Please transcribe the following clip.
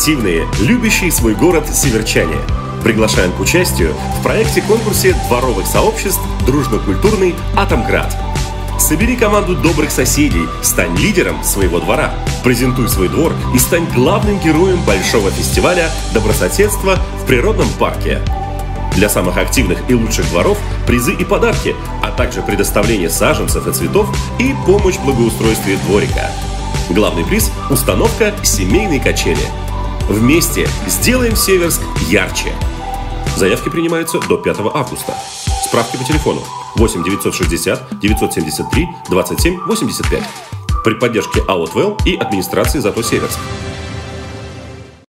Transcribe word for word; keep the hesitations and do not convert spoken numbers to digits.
активные, любящие свой город северчане. Приглашаем к участию в проекте-конкурсе дворовых сообществ «Дружно-культурный Атомград». Собери команду добрых соседей, стань лидером своего двора, презентуй свой двор и стань главным героем большого фестиваля добрососедства в природном парке. Для самых активных и лучших дворов призы и подарки, а также предоставление саженцев и цветов и помощь в благоустройстве дворика. Главный приз – установка семейной качели. Вместе сделаем Северск ярче. Заявки принимаются до пятого августа. Справки по телефону восемь девятьсот шестьдесят девятьсот семьдесят три двадцать семь восемьдесят пять при поддержке АО «ТВЭЛ» и администрации ЗАТО Северск.